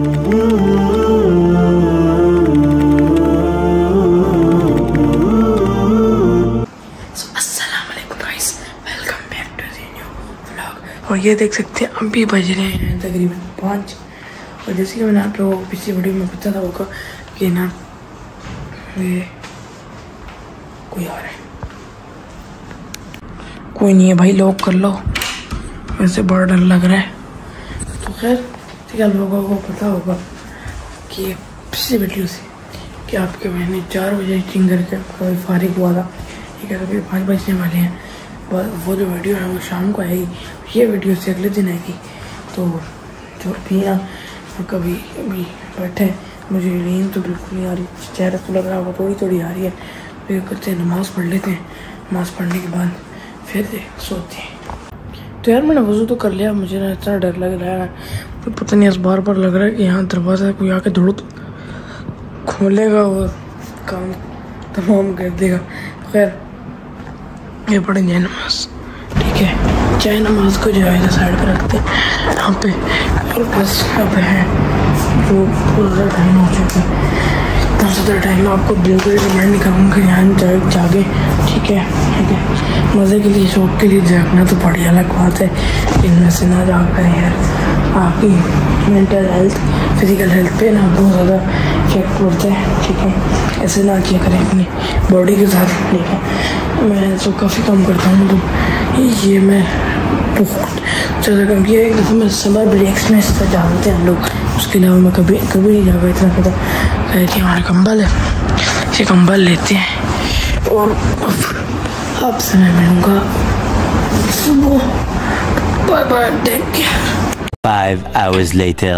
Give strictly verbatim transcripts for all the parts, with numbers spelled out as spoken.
और ये देख सकते हैं अभी बज रहे हैं तकरीबन पाँच। और जैसे कि मैंने आप लोगों को पिछली वीडियो में बताया था होगा कि ना ये कोई आ रहा है। कोई नहीं है भाई, लॉक कर लो, वैसे बड़ा डर लग रहा है। तो खैर ठीक है, आप लोगों को पता होगा कि पिछली वीडियो से कि आपके मैंने चार बजे चिंग करके कभी फारिग हुआ था, ठीक है। अभी पाँच बजने वाले हैं, वो जो वीडियो है वो शाम को आएगी, ये वीडियो से अगले दिन आएगी। तो जो भी ना कभी अभी बैठे, मुझे नींद तो बिल्कुल नहीं आ रही, चेहरा तो लग रहा होगा थोड़ी थोड़ी आ रही है। फिर करते हैं नमाज़ पढ़ लेते हैं, नमाज़ पढ़ने के बाद फिर सोते हैं। तो यार मैंने वज़ू तो कर लिया, मुझे ना इतना डर लग रहा है, तो पता नहीं इस बार बार लग रहा है कि यहाँ दरवाज़ा कोई आके दौड़ खोलेगा और काम तमाम कर देगा। खैर ये पढ़ें जाए नमाज, ठीक है। चाहे नमाज को जो है साइड पर रखते हैं यहाँ पे, और बस अब है जो पूरा टाइम हो चुका है, इतना ज़्यादा टाइम आपको बिल्कुल रिकमेंड नहीं करूँगा कि यहाँ जाए जागे, ठीक है ठीक है। मज़े के लिए शौक के लिए जागना तो बड़ी अलग बात है, इनमें से ना जाग कर यार आपकी मेंटल हेल्थ फिज़िकल हेल्थ पे ना बहुत ज़्यादा इफेक्ट पड़ता है, ठीक है। ऐसे ना किया करें अपनी बॉडी के साथ, ठीक है। मैं तो काफ़ी कम करता हूँ, तो ये मैं बहुत ज़्यादा कम किया। एक दफ़ा मैं समर ब्रेक्स में इसका जानते हैं हम लोग, उसके अलावा मैं कभी कभी नहीं जागा इतना पता। कहती हमारा कंबल है, ये कंबल लेते हैं और आपसे मैं मिलूँगा सुबह। Bye bye, take care. Five hours later.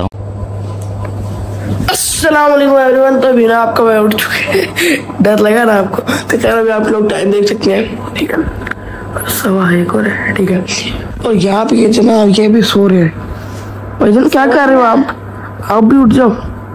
अस्सलाम वालेकुम एवरीवन। तो अभी ना आपका मैं उठ चुके हैं, डर लगा ना आपको, तो खैर अभी आप लोग टाइम देख सकते हैं, ठीक है। सवा एक और है, ठीक है। और यहाँ पे ये जनाब ये भी सो रहे हैं। भाईजान क्या कर रहे हो आप आप भी उठ जाओ।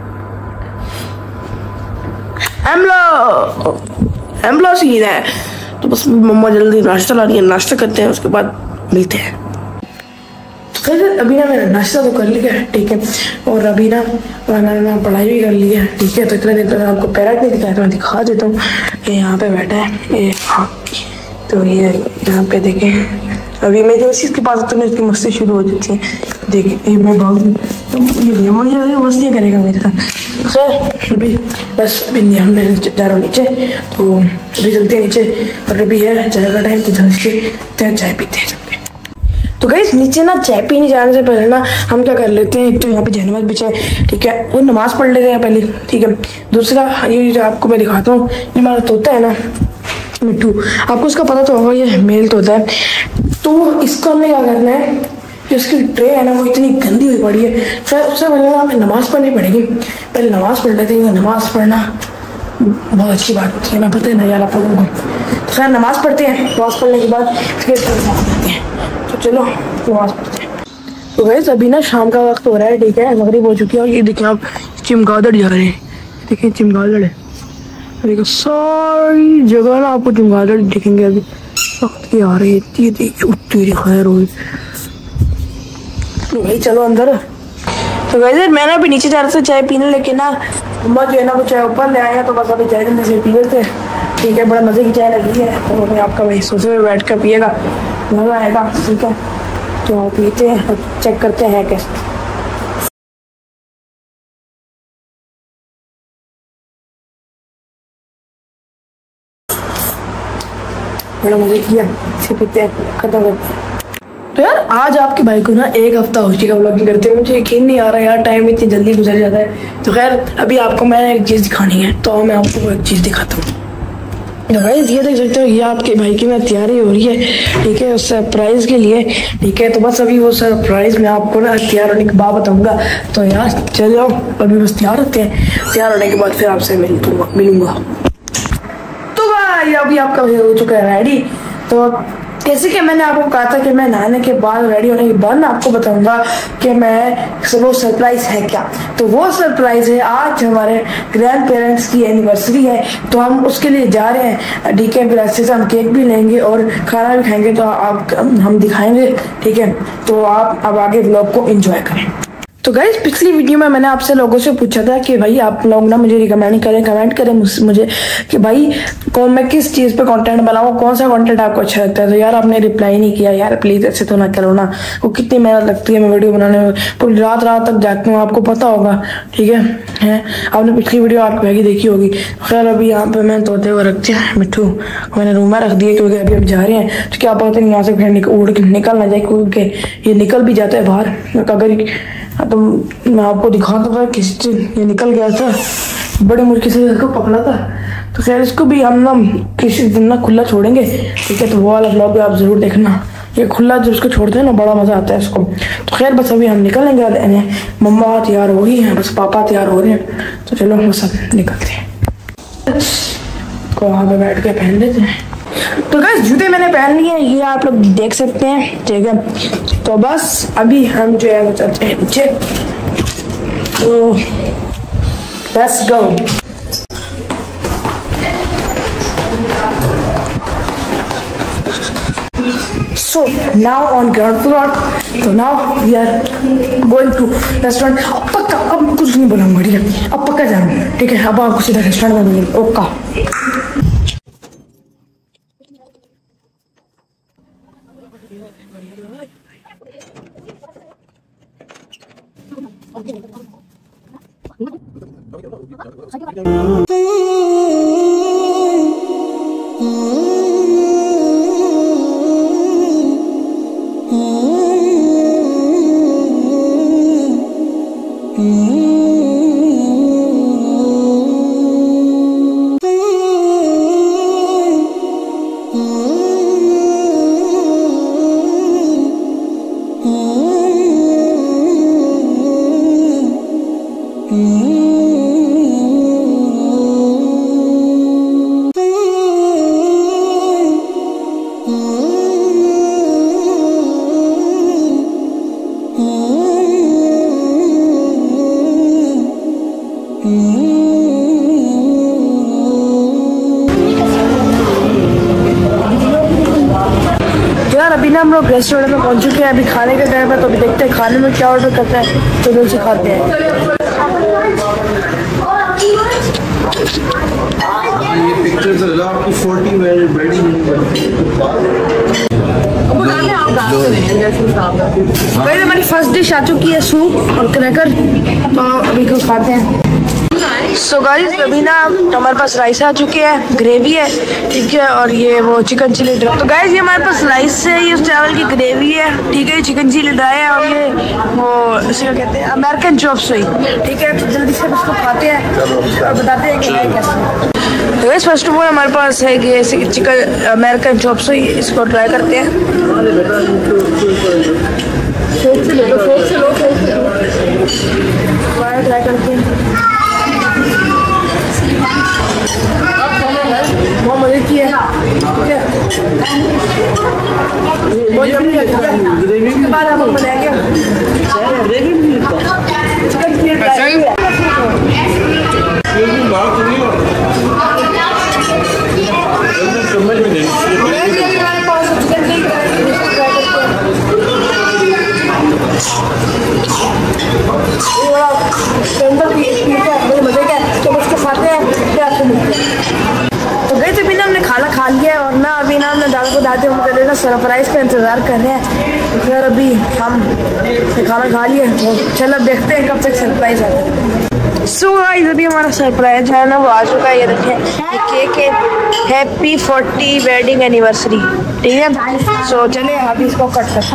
एमलो एमलो सीन है। तो बस मम्मा जल्दी नाश्ता ला रही है, नाश्ता करते हैं, उसके बाद मिलते हैं। खैर अभी ना मैंने नाश्ता तो कर लिया है, ठीक है। और अभी ना मैंने पढ़ाई भी कर ली है, ठीक है। तो इतना दिन तो आपको पैरट नहीं दिखाया, तो मैं दिखा देता हूँ। ये यहाँ पे बैठा है ये, हाँ। तो ये यहाँ पे देखें, अभी मैं जैसे इसके पास तो इसकी मस्ती शुरू हो जाती है। देखिए मैं भाग ये मुझे मस्ती करेगा मेरे साथ। खैर अभी बस अभी हम जा रहा हूँ नीचे, तो अभी चलते हैं नीचे। और अभी है चाय का टाइम, तो चलते चाय पीते हैं। तो गाइस नीचे ना चाय पीने जाने से पहले ना हम क्या कर लेते हैं, एक तो यहाँ पे जहनमत बिछाए, ठीक है, वो नमाज पढ़ लेते हैं पहले, ठीक है। दूसरा ये जो आपको मैं दिखाता हूँ, ये हमारा तोता है ना मिट्टू, आपको उसका पता तो होगा, ये मेल तोता है। तो इसको हमने क्या करना है, जो इसकी ट्रे है ना वो इतनी गंदी हुई पड़ी है, फिर उससे पहले ना हमें नमाज़ पढ़नी पड़ेगी। पहले नमाज़ पढ़ लेते हैं, नमाज़ पढ़ना बहुत अच्छी बात होती है, मैं पता है ना यार आप लोगों को। तो खैर नमाज़ पढ़ते हैं, नमाज़ पढ़ने के बाद फिर साफ करते हैं। तो चलो नमाज़ पढ़ते हैं। तो गाइस अभी ना शाम का वक्त हो रहा है, ठीक है, मगरिब हो चुकी है। और ये देखिए आप चमगादड़ जा रहे हैं, देखिए चमगादड़ है, देखो सारी जगह ना आपको चमगादड़ दिखेंगे। अभी वक्त की आ रही है, ये देखिए तेरी खैर हुई। तो भाई चलो अंदर। तो वैसे मैंने अभी नीचे जा रहा था चाय पीने, लेकिन ना मम्मा जो है ना वो चाय ऊपर ले आया, तो बस अभी चाय जल्दी से पी लेते, ठीक है। बड़ा मज़े की चाय लगी है, तो मैं आपका भाई सोचे हुए बैठ कर पिएगा, मज़ा आएगा, ठीक है। तो पीते हैं, चेक करते हैं कैसे। बड़ा मज़े किया, इसे पीते हैं, खत्म करते हैं। तो यार आज आपके भाई को ना एक हफ्ता हो चुका व्लॉगिंग करते हैं, मुझे यकीन नहीं आ रहा यार, टाइम इतनी जल्दी गुजर जाता है। तो खैर अभी आपको मैंने एक चीज़ दिखानी है, तो मैं आपको एक चीज़ दिखाता हूँ। तो गाइस ये देख सकते हो, ये आपके भाई की मैं तैयारी हो रही है, ठीक है, उस सरप्राइज़ के लिए, ठीक है। तो बस अभी वो सरप्राइज़ मैं आपको ना तैयार होने के बाद बताऊँगा। तो यार चलो अभी बस तैयार होते हैं, तैयार होने के बाद फिर आपसे मिलूँगा मिलूँगा तो भाई अभी आपका भाई हो चुका है रेडी। तो जैसे कि मैंने आपको कहा था कि मैं नहाने के बाद रेडी होने के बाद मैं आपको बताऊंगा कि मैं वो सरप्राइज है क्या। तो वो सरप्राइज है, आज हमारे ग्रैंड पेरेंट्स की एनिवर्सरी है, तो हम उसके लिए जा रहे हैं, ठीक है। फिर अच्छे से हम केक भी लेंगे और खाना भी खाएंगे, तो आप हम दिखाएंगे, ठीक है। तो आप अब आगे व्लॉग को एंजॉय करें। तो गाइस पिछली वीडियो में मैंने आपसे लोगों से पूछा था कि भाई आप लोग ना मुझे रिकमेंड करें, कमेंट करें मुझे कि भाई कौन मैं किस चीज़ पे कंटेंट बनाऊँ, कौन सा कंटेंट आपको अच्छा लगता है। तो यार आपने रिप्लाई नहीं किया यार, प्लीज़ ऐसे तो ना करो ना। वो कितनी मेहनत लगती है मैं वीडियो बनाने में, पूरी रात रात तक जागती हूँ, आपको पता होगा। ठीक है हैं आपने पिछली वीडियो आप मैगी देखी होगी। खैर अभी यहाँ पे मैंने तोते को रख दिया, मिट्टू मैंने रूम में रख दिया क्योंकि अभी हम जा रहे हैं तो क्या पता नहीं यहाँ से फिर उड़ के निकल ना जाए, क्योंकि ये निकल भी जाता है बाहर। अगर तो मैं आपको दिखाता था किस ये निकल गया था, बड़े मुर्गी से इसको पकड़ा था। तो खैर इसको भी हम ना किसी दिन ना खुला छोड़ेंगे, ठीक है। तो वो वाला ब्लॉग भी आप जरूर देखना, ये खुला जब उसको छोड़ते हैं ना बड़ा मजा आता है इसको। तो खैर बस अभी हम निकलेंगे, मम्मा तैयार हो गई हैं, बस पापा तैयार हो रहे हैं। तो चलो हम सब निकलते हैं, को वहाँ पे बैठ के पहन लेते हैं। तो गाइस जूते मैंने पहन लिए हैं, ये आप लोग देख सकते हैं, ठीक है। तो बस अभी हम जो है वो चलते हैं नीचे, तो let's go. So now on ground floor, so now we are going to restaurant। अब पक्का अब कुछ नहीं बोलूँगा, ठीक है, अब पक्का जा रहा हूँ, ठीक है। अब आपको सीधा रेस्टोरेंट में मिलेंगे, ओका। अभी ना हम लोग रेस्टोरेंट में पहुंच चुके हैं, अभी खाने का टाइम है। तो अभी देखते हैं खाने में क्या ऑर्डर करते हैं, तो उनसे खाते हैं। ये पिक्चर्स आपकी फोर्टी वेडिंग हमारी फर्स्ट डिश आ चुकी है, सूप और क्रैकर। तो अभी को खाते हैं। सो गाइस अभी ना हमारे पास राइस आ चुके हैं, ग्रेवी है, ठीक है, और ये वो चिकन चिली ड्राई। तो गाइस ये हमारे पास राइस है, ये चावल की ग्रेवी है, ठीक है, चिकन चिली ड्राई है, और ये वो इसे क्या कहते हैं अमेरिकन चॉप सुई, ठीक है। तो जल्दी से इसको खाते हैं और बताते हैं कि है कैसे। तो गाइस फर्स्ट ऑफ ऑल हमारे पास है कि चिकन अमेरिकन चॉप सुई, इसको ट्राई करते हैं। ट्राई करते हैं, बहुत मजे की है, ठीक है। बहुत जल्दी ग्रेवी के बाद हम बनाएंगे ग्रेवी चिकन की ड्राई है। समझ में नहीं मजे का, तो उसको खाते हैं। तो गए थे बिना हमने खाना खा लिया और ना अभी ना हमने दादा को दादी हम कर रहे सरप्राइज का इंतजार कर रहे हैं। तो फिर अभी हम खाना खा लिए, चलो अब देखते हैं कब तक सरप्राइज आता है। सो गाइस अभी हमारा सरप्राइज है ना वो आ चुका है, ये देखें ये केक है, हैप्पी फोर्टी वेडिंग एनिवर्सरी, ठीक है। सो चले अभी इसको कट करते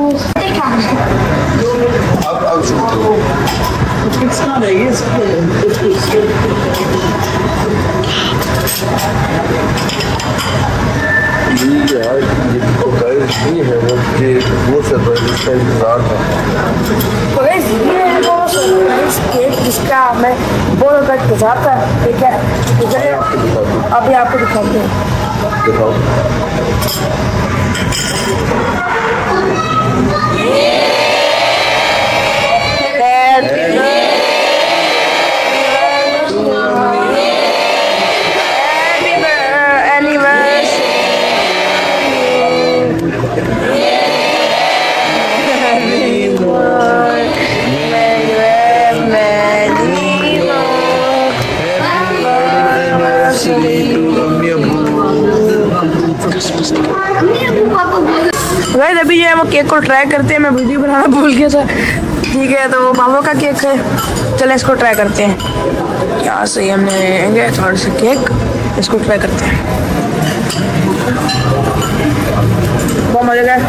यार ये तो गाइस नहीं है वो कि वो सरप्राइज इसका इंतजार था। तो गाइस ये है वो सरप्राइज केक जिसका मैं बहुत तक इंतजार था, ठीक है। तो चलिए अभी आपको दिखाते हैं, दिखाओ। वो केक को ट्राई करते हैं। मैं वीडियो बनाना भूल गया था, ठीक है। तो वो बाबू का केक है, चले इसको ट्राई करते हैं। यहाँ से हमने लेंगे थोड़ा सा केक, इसको ट्राई करते हैं। बहुत मजा आया।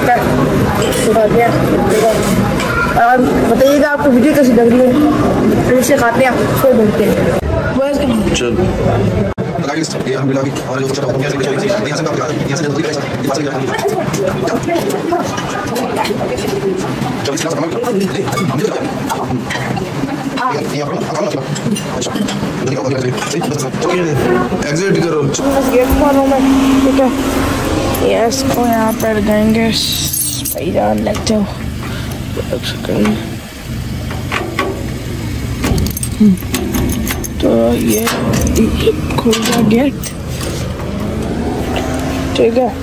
और बताइएगा आपको वीडियो कैसी लग रही है, फिर इसे खाते हैं, फिर मिलते हैं। एग्जिट करो, ठीक है। ये इसको यहाँ पर देंगे भाईजान, लगते हो तो ये खुल गया गेट, ठीक है।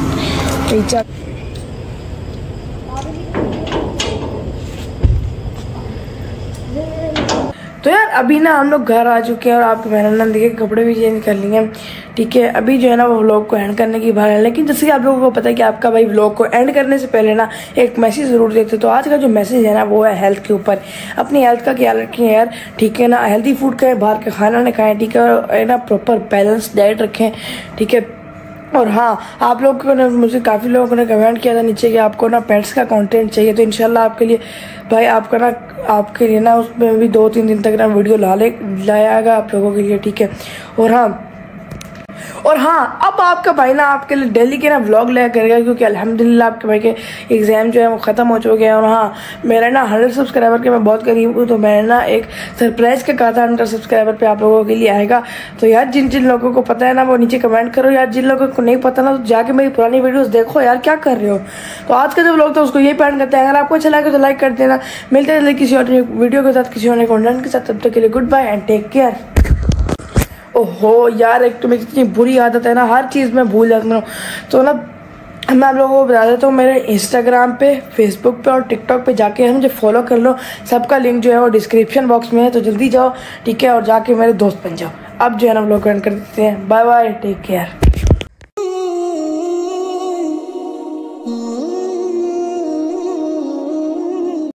तो यार अभी ना हम लोग घर आ चुके हैं और आपके मैंने देखिए कपड़े भी चेंज कर लिए हैं, ठीक है। अभी जो है ना वो व्लॉग को एंड करने की बात है, लेकिन जैसे कि आप लोगों को पता है कि आपका भाई व्लॉग को एंड करने से पहले ना एक मैसेज जरूर देते। तो आज का जो मैसेज है ना वो है हेल्थ के ऊपर। अपनी हेल्थ का ख्याल रखें यार, ठीक है ना। हेल्दी फूड खाएं, बाहर का खाना नहीं खाएं, ठीक है। और ना प्रॉपर बैलेंस डाइट रखें, ठीक है। और हाँ, आप लोगों ने मुझे काफ़ी लोगों ने कमेंट किया था नीचे कि आपको ना पेट्स का कंटेंट चाहिए, तो इंशाल्लाह आपके लिए भाई आपका ना आपके लिए ना उसमें भी दो तीन दिन तक ना वीडियो ला ले लाएगा आप लोगों के लिए, ठीक है। और हाँ और हाँ अब आपका भाई ना आपके लिए डेली के ना व्लॉग ले करेगा, क्योंकि अल्हम्दुलिल्लाह आपके भाई के एग्ज़ाम जो है वो ख़त्म हो चुके हैं। और हाँ, मेरा ना हंड्रेड सब्सक्राइबर के मैं बहुत करीब हूँ, तो मैंने ना एक सरप्राइज़ का कहा था हंड्रेड सब्सक्राइबर पे आप लोगों के लिए आएगा। तो यार जिन जिन लोगों को पता है ना वो नीचे कमेंट करो यार, जिन लोगों को नहीं पता ना तो जाके मेरी पुरानी वीडियोज़ देखो यार, क्या कर रहे हो। तो आज का जो व्लॉग था उसको यही पैंड करते हैं। अगर आपको अच्छा लगे तो लाइक कर देना। मिलते हैं किसी और वीडियो के साथ, किसी और कंटेंट के साथ। तब तक के लिए good bye and take care. ओहो यार, एक तो मेरी इतनी बुरी आदत है ना, हर चीज़ में भूल जाता हूँ। तो ना मैं आप लोगों को बता देता हूँ, मेरे इंस्टाग्राम पे, फेसबुक पे और टिकटॉक पे जाके मुझे फॉलो कर लो। सबका लिंक जो है वो डिस्क्रिप्शन बॉक्स में है, तो जल्दी जाओ, ठीक है। और जाके मेरे दोस्त बन जाओ। अब जो है ना हम लोग एंड कर देते हैं। Bye bye, take care.